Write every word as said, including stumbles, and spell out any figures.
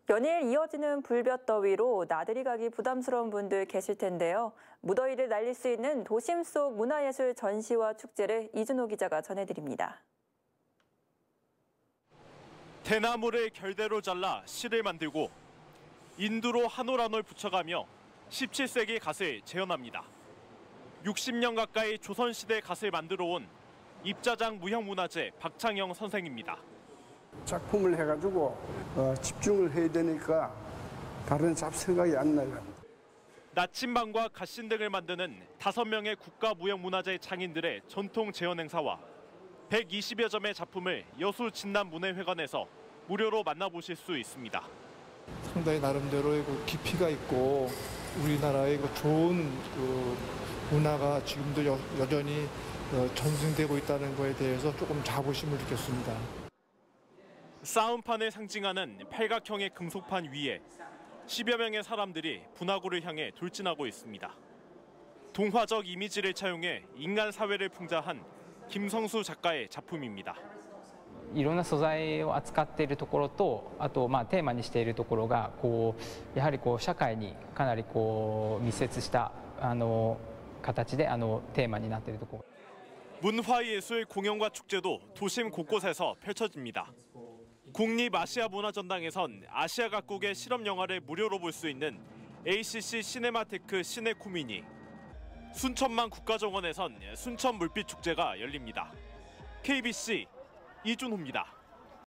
연일 이어지는 불볕더위로 나들이 가기 부담스러운 분들 계실 텐데요. 무더위를 날릴 수 있는 도심 속 문화예술 전시와 축제를 이준호 기자가 전해드립니다. 대나무를 결대로 잘라 실을 만들고 인두로 한 올 한 올 붙여가며 십칠 세기 갓을 재현합니다. 육십 년 가까이 조선시대 갓을 만들어온 입자장 무형문화재 박창영 선생입니다. 작품을 해가지고 어, 집중을 해야 되니까 다른 잡생각이 안 나요. 나침반과 갓신 등을 만드는 다섯 명의 국가무형문화재 창인들의 전통 재현 행사와 백이십여 점의 작품을 여수 진남문예회관에서 무료로 만나보실 수 있습니다. 상당히 나름대로의 그 깊이가 있고 우리나라의 그 좋은 그 문화가 지금도 여, 여전히 전승되고 있다는 것에 대해서 조금 자부심을 느꼈습니다. 싸움판을 상징하는 팔각형의 금속판 위에 십여 명의 사람들이 분화구를 향해 돌진하고 있습니다. 동화적 이미지를 차용해 인간 사회를 풍자한 김성수 작가의 작품입니다. いろんな素材を扱っているところと、あとまあテーマにしているところがこうやはりこう社会にかなりこう密接したあの形であのテーマになっているところ。 문화예술 공연과 축제도 도심 곳곳에서 펼쳐집니다. 국립아시아문화전당에선 아시아 각국의 실험 영화를 무료로 볼 수 있는 에이씨씨 시네마테크 시네코미니, 순천만 국가정원에선 순천 물빛 축제가 열립니다. 케이비씨 이준호입니다.